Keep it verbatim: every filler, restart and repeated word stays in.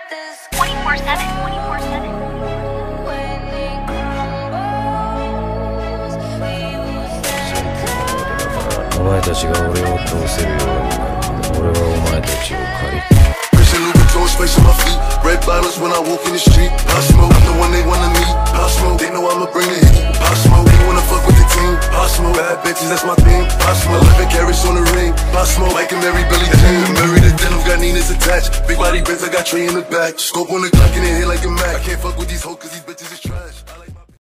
twenty-four seven, twenty-four seven. お前たちが俺を倒せるようになるまで俺はお前たちを借り Space on my feet, red bottles when I walk in the street. Pop Smoke, I'm the one they wanna meet. Pop Smoke, they know I'ma bring the heat. Pop Smoke, they wanna fuck with the team. Pop Smoke, bad bitches, that's my thing. Pop Smoke, eleven carats on the ring. Pop Smoke, Mike and Mary, Billy Jean. Mary the denim, got Nina's attached. Big body Benz, I got Trey in the back. Scope on the clock and it hit like a Mac. I can't fuck with these hoes cause these bitches